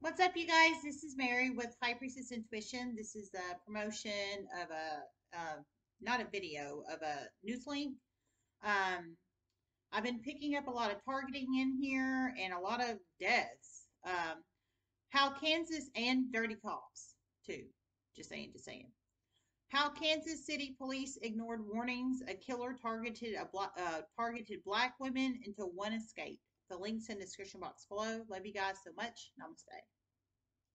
What's up, you guys? This is Mary with High Priestess Intuition. This is a promotion of not a video, of a news link. Um, I've been picking up a lot of targeting in here and a lot of deaths. How Kansas and dirty cops, too. Just saying. How Kansas City police ignored warnings. A killer targeted black women until one escaped. The link's in the description box below. Love you guys so much. Namaste.